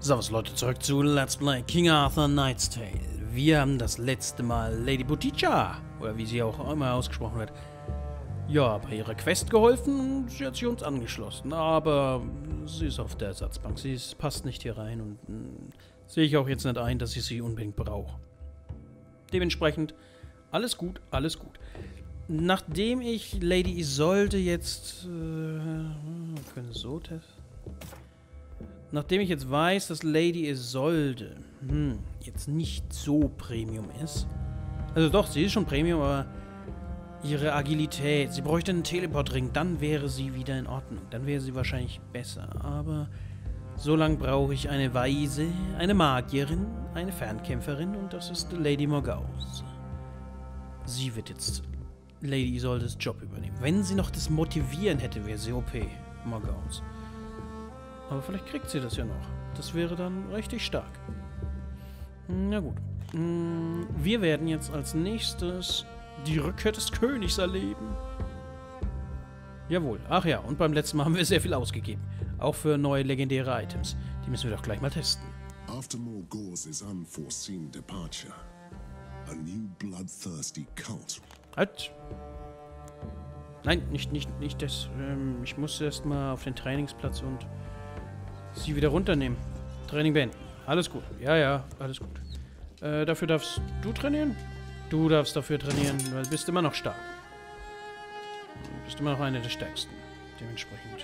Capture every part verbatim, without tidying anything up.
So, was Leute, zurück zu Let's Play King Arthur Knight's Tale. Wir haben das letzte Mal Lady Buticha, oder wie sie auch immer ausgesprochen wird, ja, bei ihrer Quest geholfen und sie hat sich uns angeschlossen. Aber sie ist auf der Ersatzbank, sie ist, passt nicht hier rein und mh, sehe ich auch jetzt nicht ein, dass ich sie unbedingt brauche. Dementsprechend, alles gut, alles gut. Nachdem ich Lady Isolde jetzt, äh, wir können so testen. Nachdem ich jetzt weiß, dass Lady Isolde hm, jetzt nicht so Premium ist. Also doch, sie ist schon Premium, aber ihre Agilität, sie bräuchte einen Teleportring, dann wäre sie wieder in Ordnung. Dann wäre sie wahrscheinlich besser. Aber so lange brauche ich eine Weise, eine Magierin, eine Fernkämpferin und das ist Lady Morgause. Sie wird jetzt Lady Isoldes Job übernehmen. Wenn sie noch das Motivieren hätte, wäre sie O P, Morgause. Aber vielleicht kriegt sie das ja noch. Das wäre dann richtig stark. Na gut. Wir werden jetzt als nächstes die Rückkehr des Königs erleben. Jawohl. Ach ja, und beim letzten Mal haben wir sehr viel ausgegeben. Auch für neue legendäre Items. Die müssen wir doch gleich mal testen. After Morgause's unforeseen departure, a new bloodthirsty cult. Halt! Nein, nicht, nicht, nicht das. Ähm, ich muss erst mal auf den Trainingsplatz und sie wieder runternehmen. Training beenden. Alles gut. Ja, ja, alles gut. Äh, dafür darfst du trainieren? Du darfst dafür trainieren, weil du bist immer noch stark. Du bist immer noch einer der stärksten. Dementsprechend.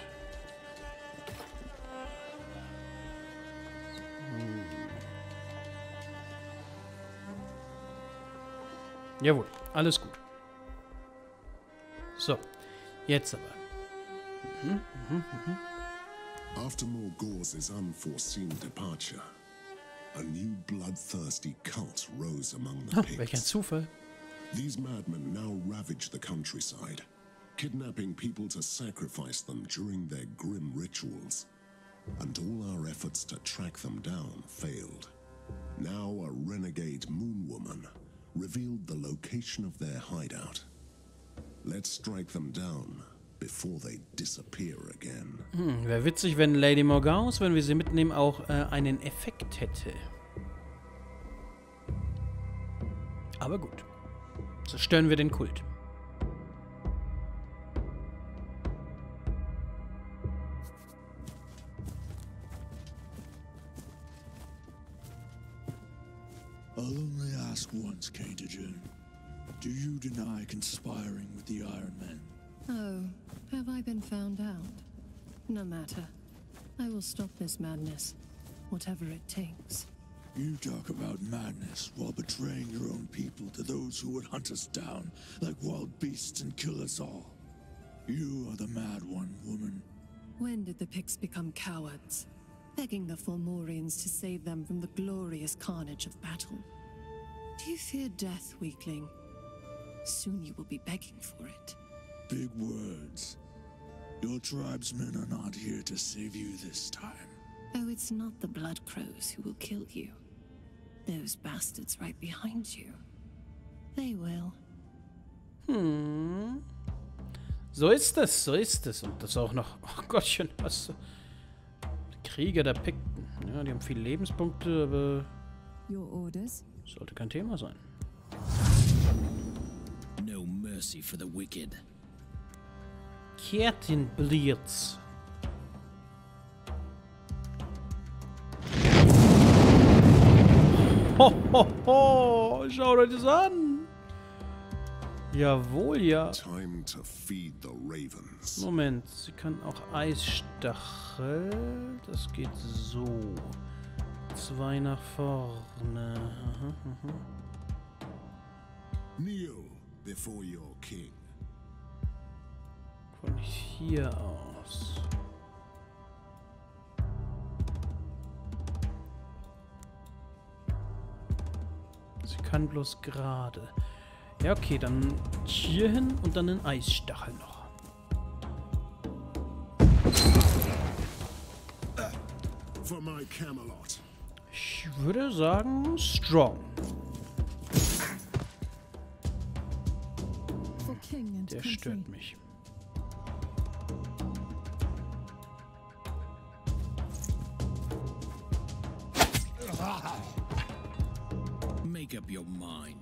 Hm. Jawohl, alles gut. So, jetzt aber. Mhm, mhm, mhm. After Morgause's unforeseen departure, a new bloodthirsty cult rose among the Oh, Picts. welch ein Zufall. These madmen now ravage the countryside, kidnapping people to sacrifice them during their grim rituals. And all our efforts to track them down failed. Now a renegade moon woman revealed the location of their hideout. Let's strike them down before they disappear again. Hm, wäre witzig, wenn Lady Morgause, wenn wir sie mitnehmen, auch äh, einen Effekt hätte. Aber gut. Zerstören wir den Kult. I'll only ask once, Kaitagen. Do you deny conspiring with the Iron Men? Oh, have I been found out? No matter. I will stop this madness, whatever it takes. You talk about madness while betraying your own people to those who would hunt us down like wild beasts and kill us all. You are the mad one, woman. When did the Picts become cowards? Begging the Fomorians to save them from the glorious carnage of battle. Do you fear death, weakling? Soon you will be begging for it. Big words. Your tribesmen are not here to save you this time. Oh, it's not the Blood Crows who will kill you. Those bastards right behind you. They will. Hm. So ist es, so ist es. Und das auch noch. Oh Gottchen, was. Krieger der Pikten. Ja, die haben viele Lebenspunkte, aber. Your orders? Sollte kein Thema sein. No mercy for the wicked. Kertenblitz. Ho, ho, ho. Schaut euch das an. Jawohl, ja. Time to feed the ravens. Moment, sie kann auch Eisstachel. Das geht so. Zwei nach vorne. Aha, aha. Kneel before your king. Von hier aus. Sie kann bloß gerade. Ja, okay, dann hier hin und dann den Eisstachel noch. For my Camelot. Ich würde sagen, strong. For king and Der country. stört mich. Make up your mind.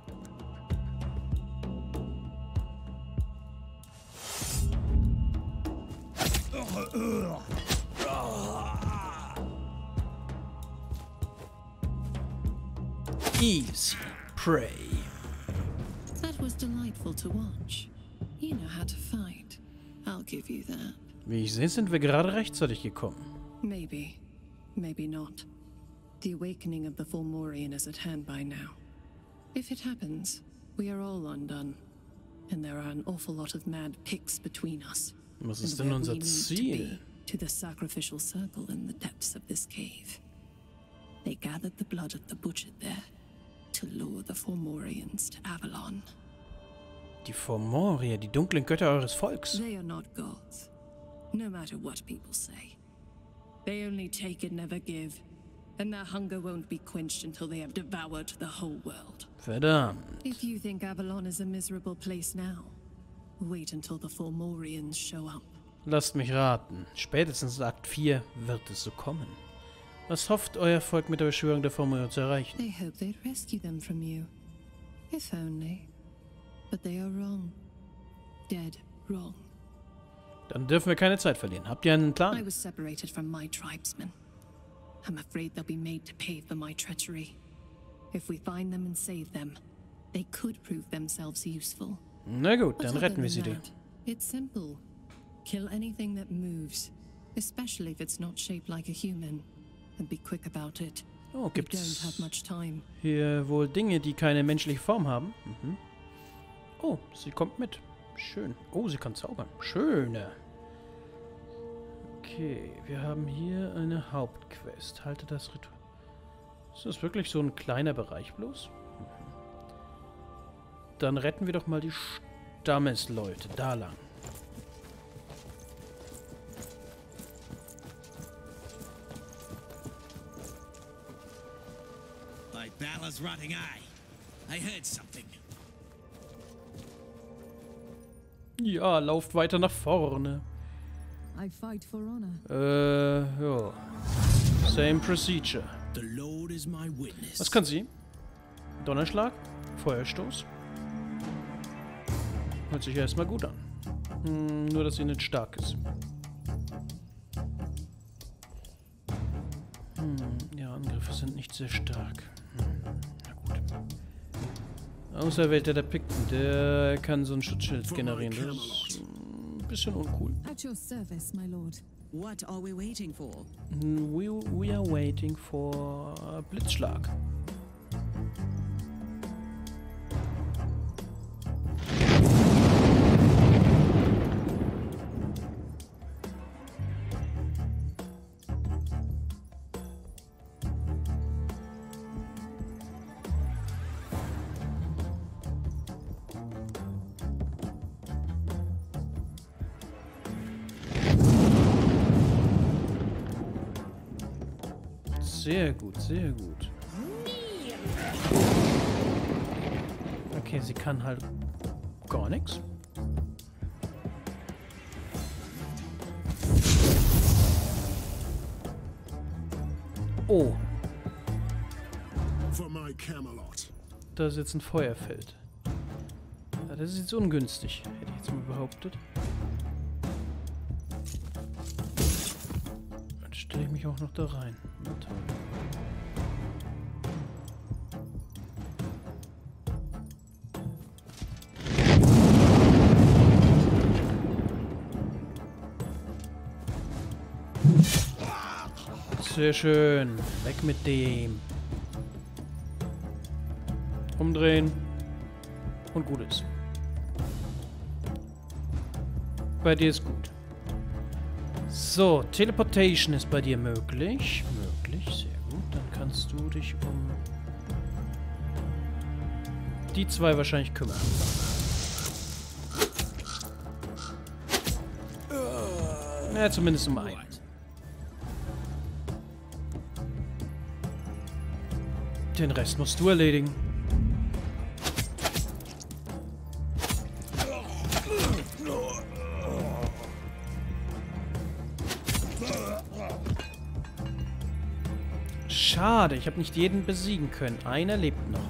Easy prey. That was delightful to watch. You know how to fight. I'll give you that. Wie ich sehe, sind wir gerade rechtzeitig gekommen. Maybe. Maybe not. The awakening of the Fomorian is at hand by now. If it happens, we are all undone. And there are an awful lot of mad picks between us. Was ist And denn where unser we need to Ziel? be, to the sacrificial circle in the depths of this cave. They gathered the blood of the butchered there to lure the Fomorians to Avalon. Die Fomorier, die dunklen Götter eures Volks. They are not gods, no matter what people say. They only take and never give, and their hunger won't be quenched until they have devoured the whole world. Verdammt. If you think Avalon is a miserable place now, wait until the Fomorians show up. Lasst mich raten. Spätestens in Akt vier wird es so kommen. Was hofft euer Volk mit der Beschwörung der Fomorier zu erreichen? They hope they'd rescue them from you. If only. But they are wrong. Dead wrong. Dann dürfen wir keine Zeit verlieren. Habt ihr einen I Plan? was separated from my tribesmen. I'm afraid they'll be made to pay for my treachery. If we find them and save them, they could prove themselves useful. Na gut, But dann other retten wir than sie dir. that, it's simple. Kill anything that moves, especially if it's not shaped like a human, and be quick about it. Oh, We don't gibt's have much time. hier wohl Dinge, die keine menschliche Form haben? Mhm. Oh, sie kommt mit. Schön. Oh, sie kann zaubern. Schöne. Okay, wir haben hier eine Hauptquest. Halte das Ritual. Ist das wirklich so ein kleiner Bereich bloß? Mhm. Dann retten wir doch mal die Stammesleute. Da lang. By Balor's rotting eye. I heard something. Ja, lauft weiter nach vorne. I fight for honor. Äh, ja. Same procedure. The Lord is my witness. Was kann sie? Donnerschlag? Feuerstoß? Hört sich ja erstmal gut an. Hm, nur, dass sie nicht stark ist. Hm, ihre Angriffe sind nicht sehr stark. Hm, na gut. Auserwählter der Pikten, der kann so ein Schutzschild generieren. Das ist ein bisschen uncool. At your service, my lord. What are we waiting for? We, we are waiting for Blitzschlag. Sehr gut, sehr gut. Okay, sie kann halt gar nichts. Oh, For my Camelot. da ist jetzt ein Feuerfeld. Ja, das ist jetzt ungünstig, hätte ich jetzt mal behauptet. Dann stelle ich mich auch noch da rein. Na toll. Sehr schön. Weg mit dem. Umdrehen. Und gut ist. Bei dir ist gut. So, Teleportation ist bei dir möglich. Möglich, sehr gut. Dann kannst du dich um die zwei wahrscheinlich kümmern. Ja, zumindest um einen. Den Rest musst du erledigen. Schade, ich habe nicht jeden besiegen können. Einer lebt noch.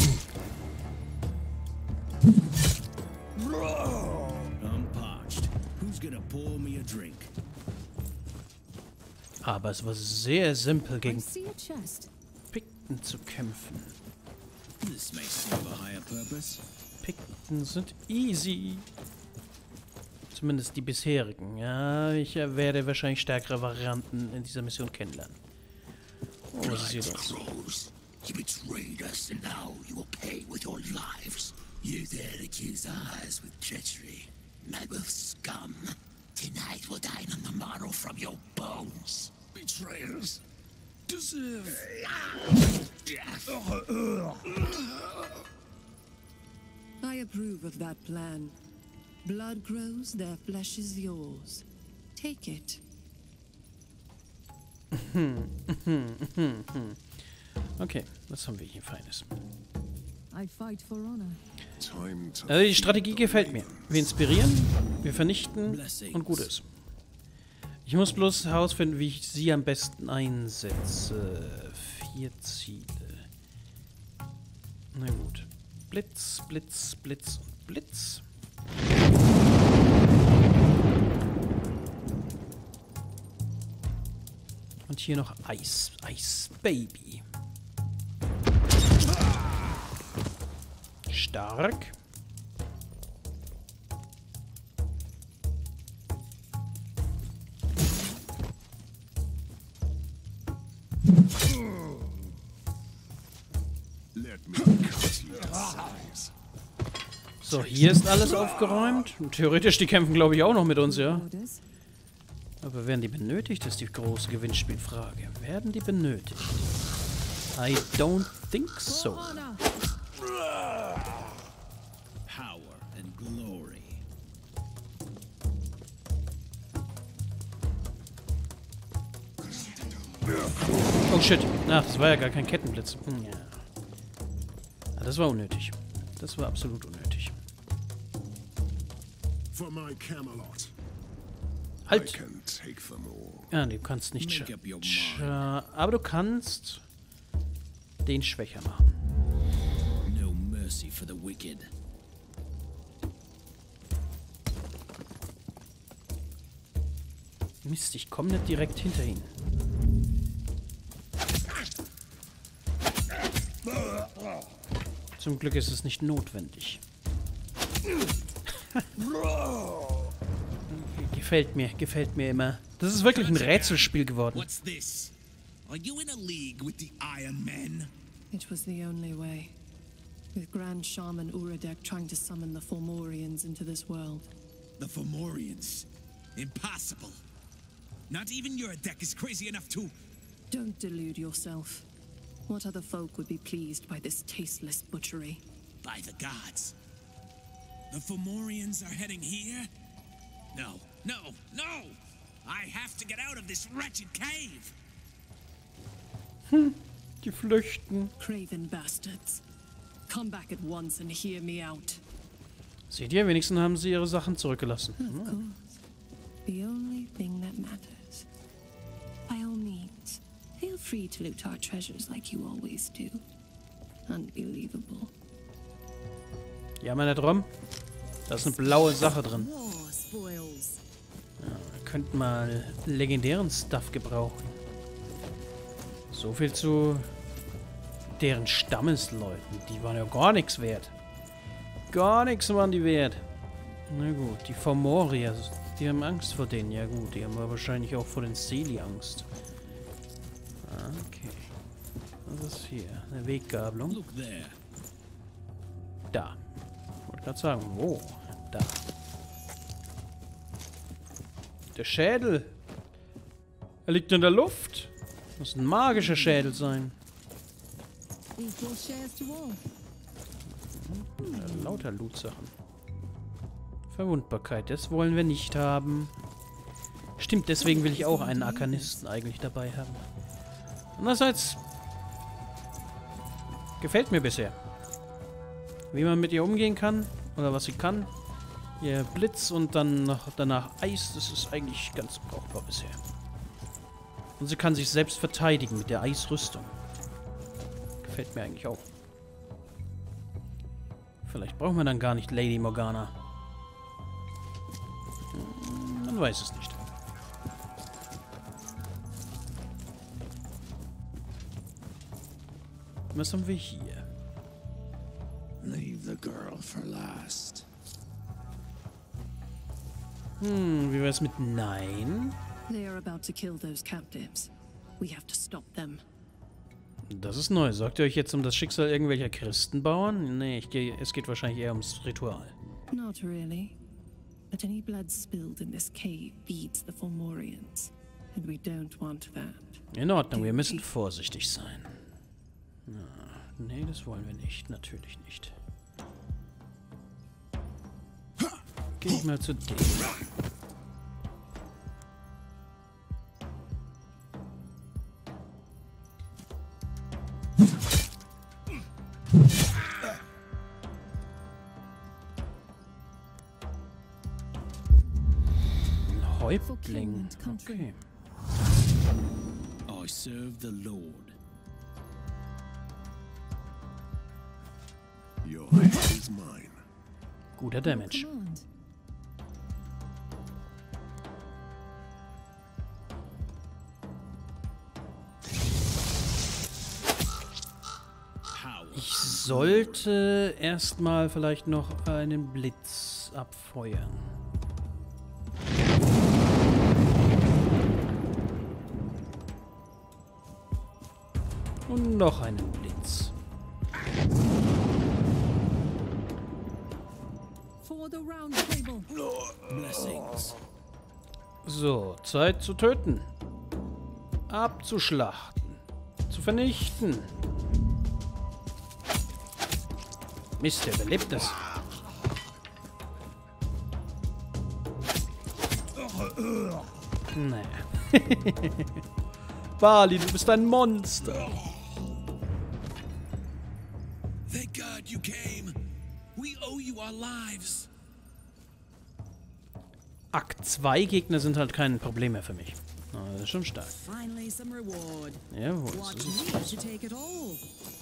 I'm parched. Who's gonna pour me a drink? Aber es war sehr simpel, I gegen see a chest. Pikten zu kämpfen. This may serve a higher purpose. Pikten sind easy. Zumindest die bisherigen. Ja, ich äh, werde wahrscheinlich stärkere Varianten in dieser Mission kennenlernen. Oh, was ist hier los? Trolls. You betrayed us, and now you will pay with your lives. You dare accuse us with treachery, not with scum. Tonight will dine on the marrow from your bones. Betrayers deserve death. I approve of that plan. Blood grows, their flesh is yours. Take it. Okay, was haben wir hier Feines? I fight for honor. Time to Also die Strategie gefällt mir. Wir inspirieren, wir vernichten und gut ist. Ich muss bloß herausfinden, wie ich sie am besten einsetze. Vier Ziele. Na gut. Blitz, Blitz, Blitz und Blitz. Und hier noch Eis. Eis Baby. Stark. let me cut you to size. So, hier ist alles aufgeräumt. Und theoretisch, die kämpfen, glaube ich, auch noch mit uns, ja. Orders. Aber werden die benötigt, ist die große Gewinnspielfrage. Werden die benötigt? I don't think so. Honor. Power and glory. Oh shit. Ach, das war ja gar kein Kettenblitz. Hm, ja. Ah, das war unnötig. Das war absolut unnötig. For my Camelot, I Halt! can take them all. Ja, du kannst nicht Make up your mind. scha aber du kannst den schwächer machen. No mercy for the wicked. Mist, ich komme nicht direkt hinter ihn. Zum Glück ist es nicht notwendig. Gefällt mir, gefällt mir immer. Das ist wirklich ein Rätselspiel geworden. What's this? Are you in a league with the Iron Men? It was the only way. With Grand Shaman Uradek trying to summon the Fomorians into this world. The Fomorians? Impossible. Not even your deck is crazy enough to... Don't delude yourself. What other folk would be pleased by this tasteless butchery? By the gods. The Fomorians are heading here? No, no, no! I have to get out of this wretched cave! Die flüchten. Craven bastards. Come back at once and hear me out. Seht ihr, wenigstens haben sie ihre Sachen zurückgelassen. Of course. The only thing that matters. By all means, feel free to loot our treasures like you always do. Unbelievable. Ja, meine Drum. Da ist eine blaue Sache drin. War spoils. Wir könnten mal legendären Stuff gebrauchen. So viel zu deren Stammesleuten. Die waren ja gar nichts wert. Gar nichts waren die wert. Na gut, die Fomorier, die haben Angst vor denen. Ja gut, die haben aber wahrscheinlich auch vor den Seelie Angst. Okay. Was ist hier? Eine Weggabelung. Look there. Da. Ich wollte gerade sagen, wo? Da. Der Schädel. Er liegt in der Luft. Muss ein magischer Schädel sein. Equal shares to all. Ja, lauter Loot-Sachen. Verwundbarkeit, das wollen wir nicht haben. Stimmt, deswegen will ich auch einen Arkanisten eigentlich dabei haben. Andererseits gefällt mir bisher. Wie man mit ihr umgehen kann, oder was sie kann. Ihr Blitz und dann noch danach Eis, das ist eigentlich ganz brauchbar bisher. Und sie kann sich selbst verteidigen mit der Eisrüstung. Gefällt mir eigentlich auch. Vielleicht brauchen wir dann gar nicht Lady Morgana. Hm, man weiß es nicht. Was haben wir hier? Leave the girl for last. Hm, wie wär's mit Nein? They are about to kill those captives. We have to stop them. Das ist neu. Sorgt ihr euch jetzt um das Schicksal irgendwelcher Christenbauern? Nee, ich geh, es geht wahrscheinlich eher ums Ritual. Not really. But any blood spilled in this cave feeds the Fomorians. And we don't want that. In Ordnung, wir müssen vorsichtig sein. Na, nee, das wollen wir nicht. Natürlich nicht. Geh ich mal zu dem. Ein Häuptling. Okay. I serve the Lord. Your head is mine. Guter Damage. Command. Ich sollte erstmal vielleicht noch einen Blitz abfeuern. Und noch einen Blitz. For the round table. Blessings. So, Zeit zu töten. Abzuschlachten. Zu vernichten. Mist, der überlebt das. Naja. Bali, du bist ein Monster. Thank God you came. We owe you our lives. Akt zwei Gegner sind halt kein Problem mehr für mich. Oh, das ist schon stark. Finally some reward. Jawohl. so Watch ist me es. to take it all.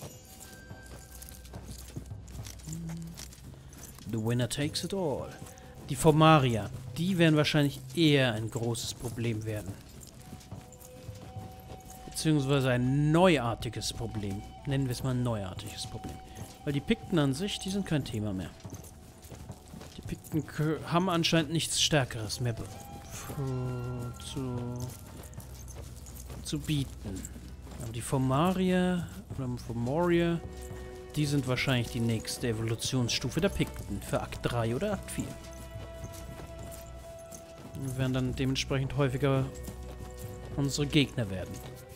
The winner takes it all. Die Fomaria, die werden wahrscheinlich eher ein großes Problem werden. Beziehungsweise ein neuartiges Problem. Nennen wir es mal ein neuartiges Problem. Weil die Pikten an sich, die sind kein Thema mehr. Die Pikten haben anscheinend nichts Stärkeres mehr zu, zu bieten. Aber die Fomaria oder Fomoria, die sind wahrscheinlich die nächste Evolutionsstufe der Pikten für Akt drei oder Akt vier. Wir werden dann dementsprechend häufiger unsere Gegner werden.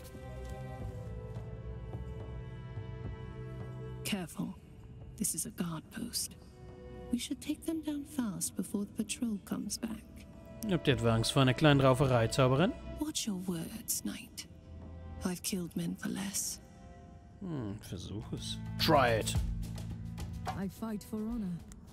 Careful. This is a guard post. We should take them down fast before the patrol comes back. Habt ihr etwa Angst vor einer kleinen Rauferei, Zauberin? Watch your words, knight. I've killed men for less. Hm, versuch es. Try it. I fight for honor.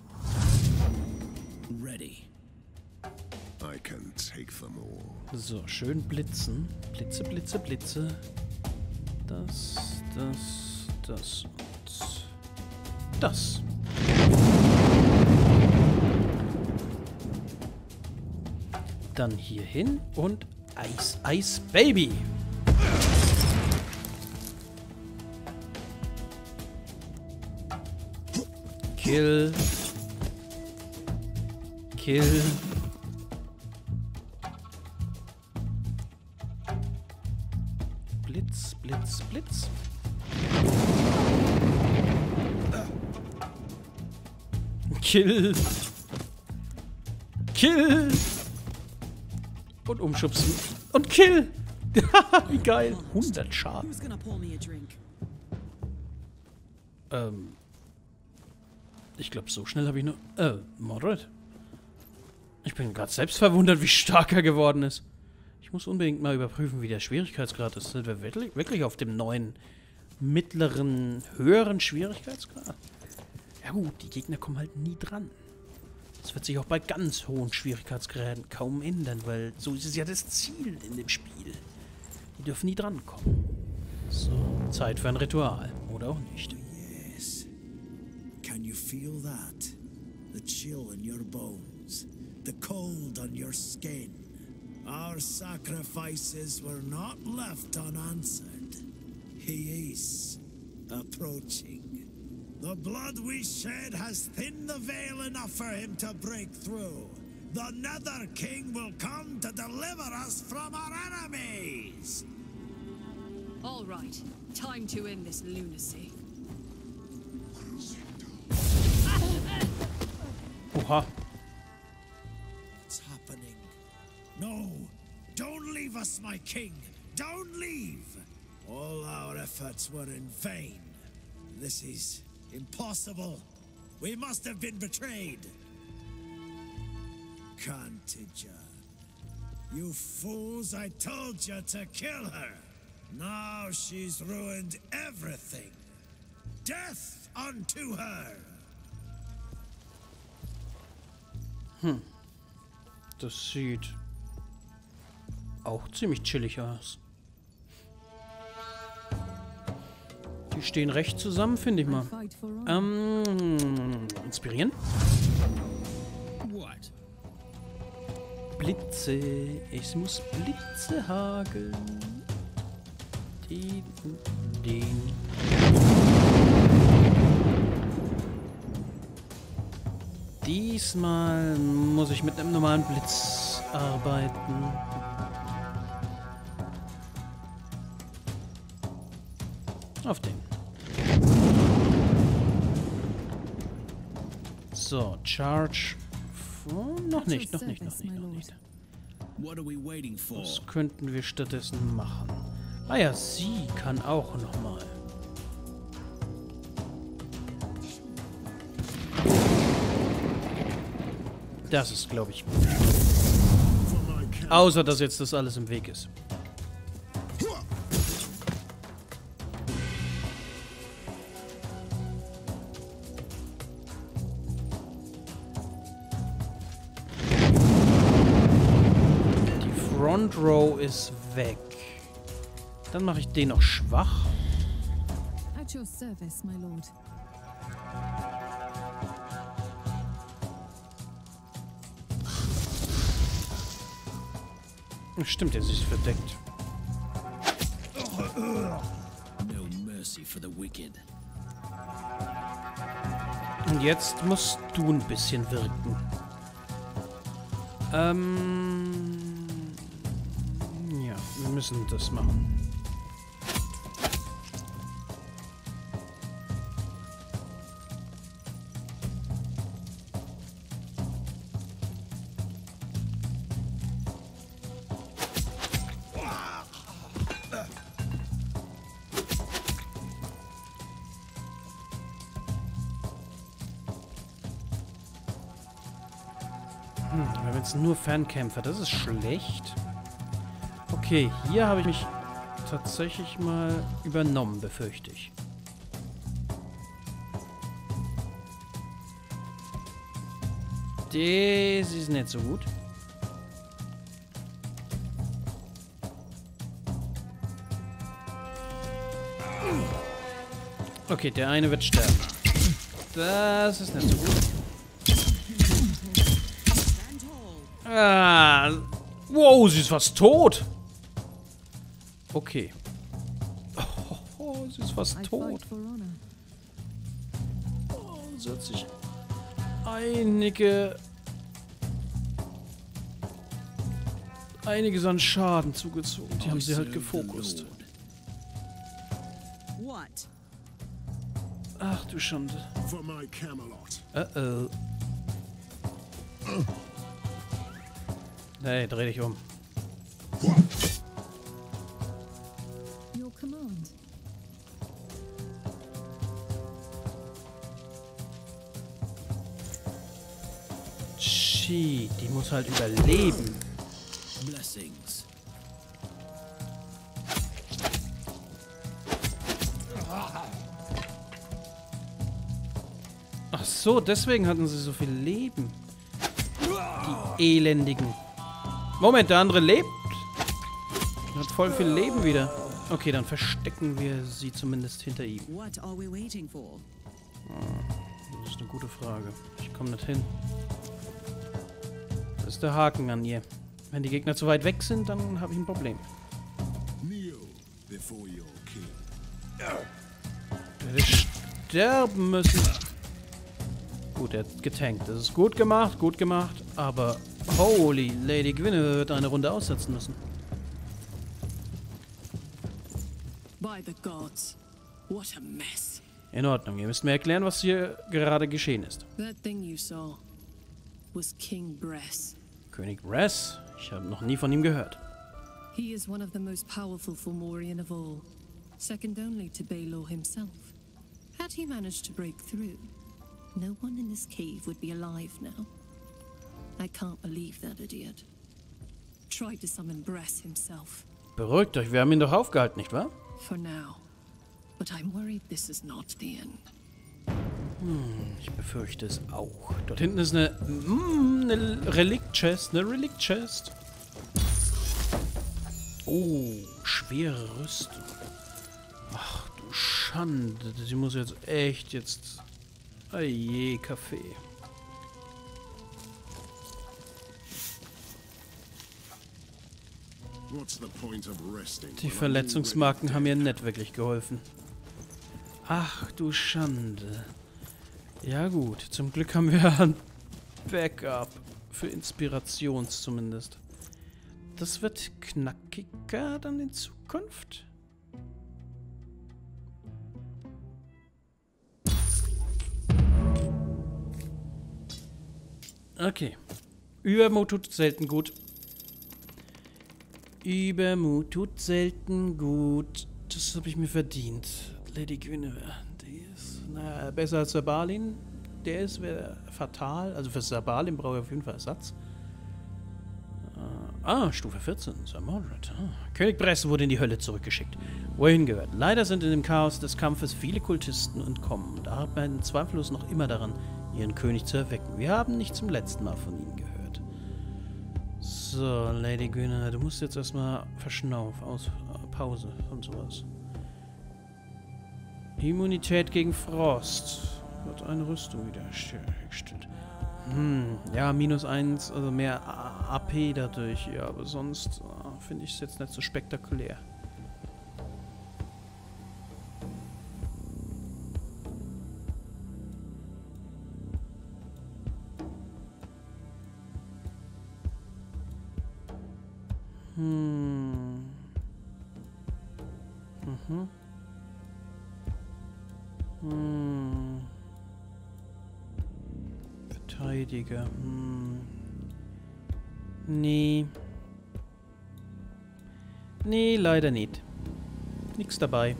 Ready. I can take them all. So, schön blitzen. Blitze, Blitze, Blitze. Das, das, das und das. Dann hier hin und Eis, Eis, Baby. Kill. Kill. Blitz, Blitz, Blitz. Kill. Kill. Und umschubsen. Und kill. Wie geil. hundert Schaden. Who's gonna pour me a drink? Ähm. Ich glaube, so schnell habe ich nur... Äh, Mordred? Ich bin gerade selbst verwundert, wie stark er geworden ist. Ich muss unbedingt mal überprüfen, wie der Schwierigkeitsgrad ist. Sind wir wirklich, wirklich auf dem neuen, mittleren, höheren Schwierigkeitsgrad? Ja gut, die Gegner kommen halt nie dran. Das wird sich auch bei ganz hohen Schwierigkeitsgraden kaum ändern, weil so ist es ja das Ziel in dem Spiel. Die dürfen nie drankommen. So, Zeit für ein Ritual. Oder auch nicht. Yes. Can you feel that? The chill in your bones. The cold on your skin. Our sacrifices were not left unanswered. He is approaching. The blood we shed has thinned the veil enough for him to break through. The Nether King will come to deliver us from our enemies! All right, time to end this lunacy. Oha. What's happening? No! Don't leave us, my king! Don't leave! All our efforts were in vain. This is impossible. We must have been betrayed. Cantijan. You fools, I told you to kill her. Now she's ruined everything. Death unto her! Hm. Das sieht auch ziemlich chillig aus. Die stehen recht zusammen, finde ich mal. Ähm, inspirieren? What? Blitze. Es muss Blitze hageln. Den und den. Diesmal muss ich mit einem normalen Blitz arbeiten. Auf den. So, Charge. Oh, noch nicht, noch nicht, noch nicht, noch nicht. What are we waiting for? Was könnten wir stattdessen machen? Ah ja, sie kann auch noch mal. Das ist, glaube ich, gut. Außer, dass jetzt das alles im Weg ist. Die Front Row ist weg. Dann mache ich den noch schwach. At your service, my lord. Stimmt, er ist verdeckt. No mercy for the wicked. Und jetzt musst du ein bisschen wirken. Ähm... Ja, wir müssen das machen. Hm, wir haben jetzt nur Fernkämpfer. Das ist schlecht. Okay, hier habe ich mich tatsächlich mal übernommen, befürchte ich. Das ist nicht so gut. Okay, der eine wird sterben. Das ist nicht so gut. Ah, wow, sie ist fast tot. Okay. Oh, oh, sie ist fast tot. Oh, sie hat sich einige... einiges an Schaden zugezogen. Die haben sie halt gefokust. What? Ach du Schande. For my Camelot. Uh oh. Nee, dreh dich um. Your command. Shit, die muss halt überleben. Blessings. Ach so, deswegen hatten sie so viel Leben. Die Elendigen. Moment, der andere lebt. Hat voll viel Leben wieder. Okay, dann verstecken wir sie zumindest hinter ihm. What are we waiting for? Das ist eine gute Frage. Ich komme nicht hin. Das ist der Haken an ihr. Wenn die Gegner zu weit weg sind, dann habe ich ein Problem. Kneel before your king. Er hätte sterben müssen. Gut, er hat getankt. Das ist gut gemacht, gut gemacht. Aber holy, Lady Gwynne wird eine Runde aussetzen müssen. By the gods, what a mess. In Ordnung, ihr müsst mir erklären, was hier gerade geschehen ist. That thing you saw was King Bress. König Bress? Ich habe noch nie von ihm gehört. He is one of the most powerful Fomorian of all, second only to Baelor himself. Had he managed to break through, no one in this cave would be alive now. I can't believe that idiot. Tried to summon Bress himself. Beruhigt euch, wir haben ihn doch aufgehalten, nicht wahr? For now. But I'm worried this is not the end. Hm, ich befürchte es auch. Dort hinten ist eine, mm, eine Relikt-Chest, eine Relikt-Chest. Oh, schwere Rüstung. Ach du Schande, sie muss jetzt echt jetzt... Oje, Kaffee. What's the point of resting? Die Verletzungsmarken haben mir nicht wirklich geholfen. Ach du Schande. Ja gut, zum Glück haben wir ein Backup. Für Inspirations zumindest. Das wird knackiger dann in Zukunft. Okay. Übermut tut selten gut. Übermut tut selten gut. Das habe ich mir verdient. Lady Guinevere, die ist naja, besser als Sir Balin. Der ist wäre fatal. Also für Sir Balin brauche ich auf jeden Fall Ersatz. Äh, ah, Stufe vierzehn, Sir Mordred. Ah. König Bress wurde in die Hölle zurückgeschickt, wo er hingehört. Leider sind in dem Chaos des Kampfes viele Kultisten entkommen und arbeiten zweifellos noch immer daran, ihren König zu erwecken. Wir haben nicht zum letzten Mal von ihnen gehört. So, Lady Guinevere, du musst jetzt erstmal verschnaufen, aus äh, Pause und sowas. Immunität gegen Frost. Wird eine Rüstung wiederhergestellt. Hm, ja, minus eins, also mehr A P dadurch. Ja, aber sonst äh, finde ich es jetzt nicht so spektakulär. Hm. Mhm. Hm. Verteidiger. Hm. Nee. Nee, leider nicht. Nix dabei.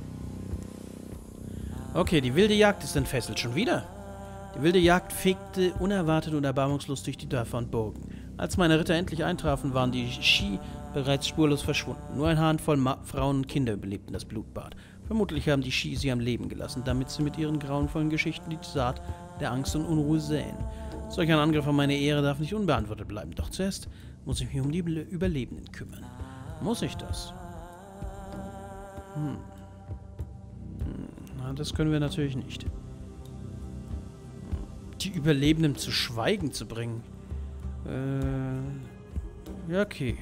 Okay, die wilde Jagd ist entfesselt. Schon wieder? Die wilde Jagd fegte unerwartet und erbarmungslos durch die Dörfer und Burgen. Als meine Ritter endlich eintrafen, waren die Shi bereits spurlos verschwunden. Nur eine Handvoll Ma Frauen und Kinder überlebten das Blutbad. Vermutlich haben die Shi sie am Leben gelassen, damit sie mit ihren grauenvollen Geschichten die Saat der Angst und Unruhe säen. Solch ein Angriff auf meine Ehre darf nicht unbeantwortet bleiben. Doch zuerst muss ich mich um die Überlebenden kümmern. Muss ich das? Hm. Hm. Na, das können wir natürlich nicht. Die Überlebenden zu Schweigen zu bringen. Äh. Ja, okay.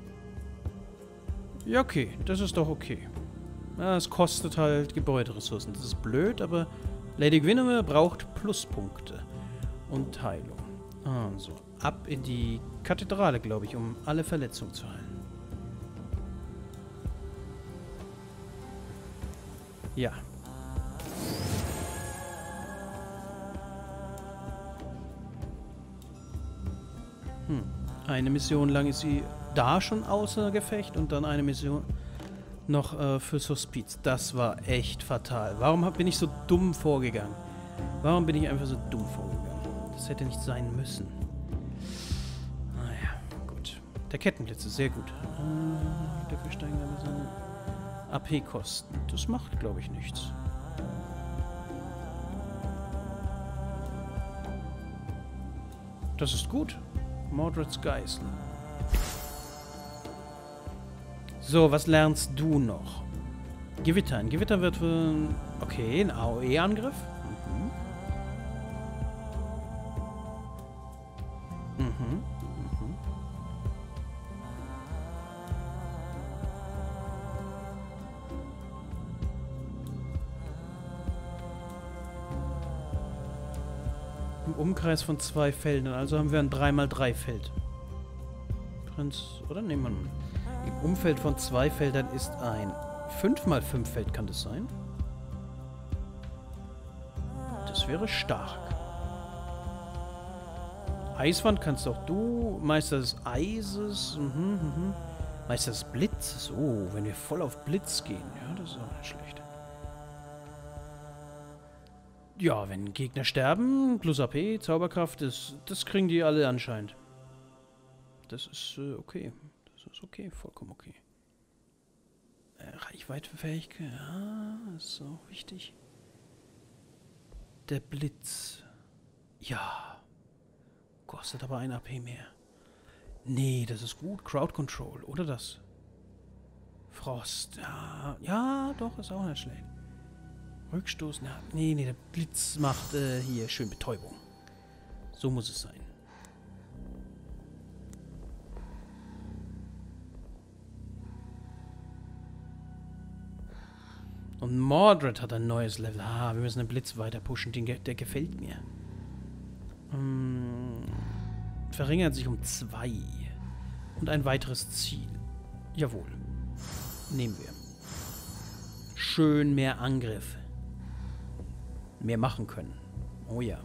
Ja, okay. Das ist doch okay. Ja, es kostet halt Gebäuderessourcen. Das ist blöd, aber Lady Guinevere braucht Pluspunkte und Heilung. Also, ab in die Kathedrale, glaube ich, um alle Verletzungen zu heilen. Ja. Hm. Eine Mission lang ist sie da schon außer Gefecht und dann eine Mission noch äh, für Hospiz. Das war echt fatal. Warum bin ich so dumm vorgegangen? Warum bin ich einfach so dumm vorgegangen? Das hätte nicht sein müssen. Naja, gut. Der Kettenblitz ist sehr gut. Äh, dafür steigen aber seine A P-Kosten. Das macht, glaube ich, nichts. Das ist gut. Mordreds Geißel. So, was lernst du noch? Gewitter. Ein Gewitter wird für... Okay, ein A O E-Angriff. Mhm. Mhm. Mhm. Im Umkreis von zwei Feldern. Also haben wir ein drei mal drei Feld. Prinz... Oder nehmen wir... Im Umfeld von zwei Feldern ist ein fünf mal fünf Feld, kann das sein? Das wäre stark. Eiswand kannst auch du. Meister des Eises. Mhm, mhm. Meister des Blitzes. Oh, wenn wir voll auf Blitz gehen. Ja, das ist auch nicht schlecht. Ja, wenn Gegner sterben, plus A P, Zauberkraft, das, das kriegen die alle anscheinend. Das ist äh, okay. Das ist okay, vollkommen okay. Äh, Reichweitenfähigkeit, ja, ist auch wichtig. Der Blitz. Ja. Kostet aber ein A P mehr. Nee, das ist gut. Crowd Control, oder das? Frost, ja. Ja, doch, ist auch nicht schlecht. Rückstoßen, ja. Nee, nee, der Blitz macht äh, hier schön Betäubung. So muss es sein. Und Mordred hat ein neues Level. Ah, wir müssen den Blitz weiter pushen. Den, der gefällt mir. Hm, verringert sich um zwei. Und ein weiteres Ziel. Jawohl. Nehmen wir. Schön mehr Angriff. Mehr machen können. Oh ja.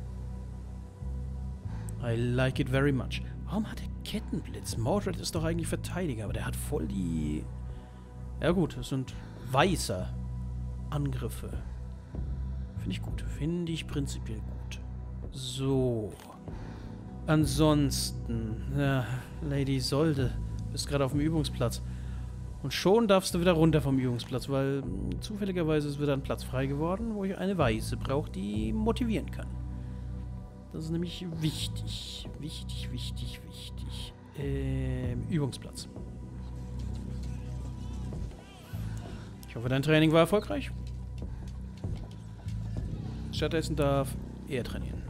I like it very much. Warum hat er Kettenblitz? Mordred ist doch eigentlich Verteidiger, aber der hat voll die... Ja gut, das sind weiße Angriffe. Finde ich gut. Finde ich prinzipiell gut. So. Ansonsten, ja, Lady Isolde, bist gerade auf dem Übungsplatz. Und schon darfst du wieder runter vom Übungsplatz, weil mh, zufälligerweise ist wieder ein Platz frei geworden, wo ich eine Weiße brauche, die motivieren kann. Das ist nämlich wichtig. Wichtig, wichtig, wichtig. Ähm, Übungsplatz. Ich hoffe, dein Training war erfolgreich. Stattdessen darf er trainieren.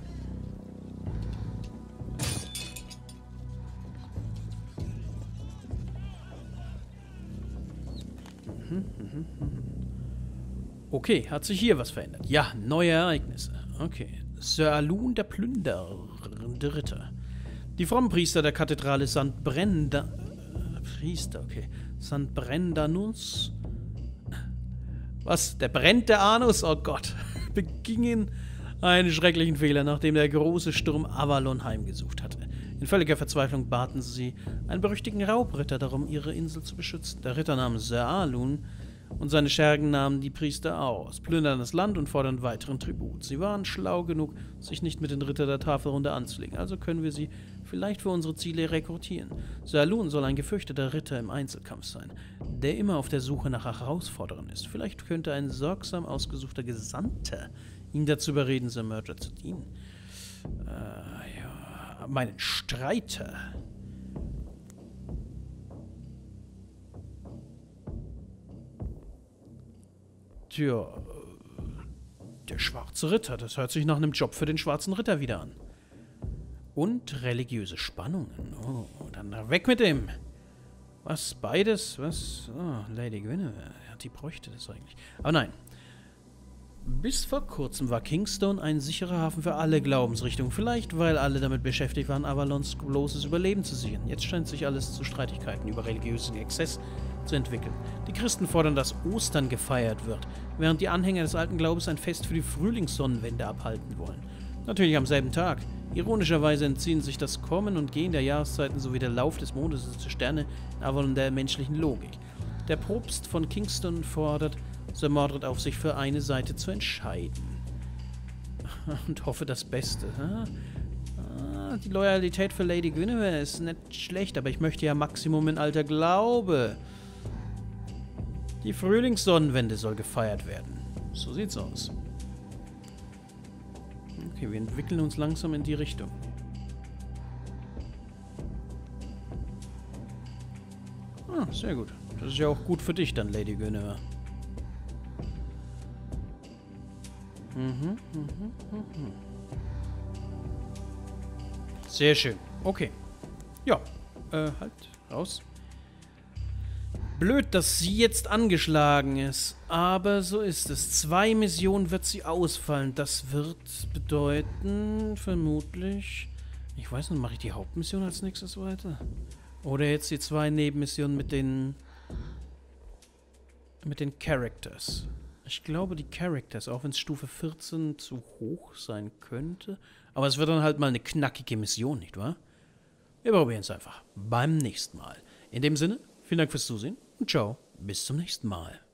Okay, hat sich hier was verändert? Ja, neue Ereignisse. Okay. Sir Alun, der plünderende Ritter. Die frommen Priester der Kathedrale Sankt Brenda... Äh, Priester, okay. Sankt Brendanus... Was? Der brennt der Anus? Oh Gott. Begingen einen schrecklichen Fehler, nachdem der große Sturm Avalon heimgesucht hatte. In völliger Verzweiflung baten sie einen berüchtigten Raubritter darum, ihre Insel zu beschützen. Der Ritter namens Sir Alun und seine Schergen nahmen die Priester aus, plünderten das Land und forderten weiteren Tribut. Sie waren schlau genug, sich nicht mit den Ritter der Tafelrunde anzulegen, also können wir sie vielleicht für unsere Ziele rekrutieren. Sir Alun soll ein gefürchteter Ritter im Einzelkampf sein, der immer auf der Suche nach Herausforderern ist. Vielleicht könnte ein sorgsam ausgesuchter Gesandter ihn dazu überreden, Sir Mordred zu dienen. Äh, ja, meinen Streiter. Tja, der schwarze Ritter, das hört sich nach einem Job für den schwarzen Ritter wieder an. Und religiöse Spannungen. Oh, dann weg mit dem. Was, beides? Was? Oh, Lady Guinevere. Ja, die bräuchte das eigentlich. Aber nein. Bis vor kurzem war Kingstone ein sicherer Hafen für alle Glaubensrichtungen. Vielleicht, weil alle damit beschäftigt waren, Avalons bloßes Überleben zu sichern. Jetzt scheint sich alles zu Streitigkeiten über religiösen Exzess zu entwickeln. Die Christen fordern, dass Ostern gefeiert wird, während die Anhänger des alten Glaubens ein Fest für die Frühlingssonnenwende abhalten wollen. Natürlich am selben Tag. Ironischerweise entziehen sich das Kommen und Gehen der Jahreszeiten sowie der Lauf des Mondes und der Sterne in Avalon der menschlichen Logik. Der Propst von Kingston fordert Sir Mordred auf, sich für eine Seite zu entscheiden. Und hoffe das Beste. Ah, die Loyalität für Lady Guinevere ist nicht schlecht, aber ich möchte ja Maximum in alter Glaube. Die Frühlingssonnenwende soll gefeiert werden. So sieht's aus. Okay, wir entwickeln uns langsam in die Richtung. Ah, sehr gut. Das ist ja auch gut für dich dann, Lady Guinevere. Mhm, mhm, mhm. Sehr schön. Okay. Ja. Äh, halt. Raus. Blöd, dass sie jetzt angeschlagen ist. Aber so ist es. Zwei Missionen wird sie ausfallen. Das wird bedeuten, vermutlich... Ich weiß nicht, mache ich die Hauptmission als nächstes weiter? Oder jetzt die zwei Nebenmissionen mit den... mit den Characters. Ich glaube, die Characters, auch wenn es Stufe vierzehn zu hoch sein könnte. Aber es wird dann halt mal eine knackige Mission, nicht wahr? Wir probieren es einfach beim nächsten Mal. In dem Sinne, vielen Dank fürs Zusehen und ciao, bis zum nächsten Mal.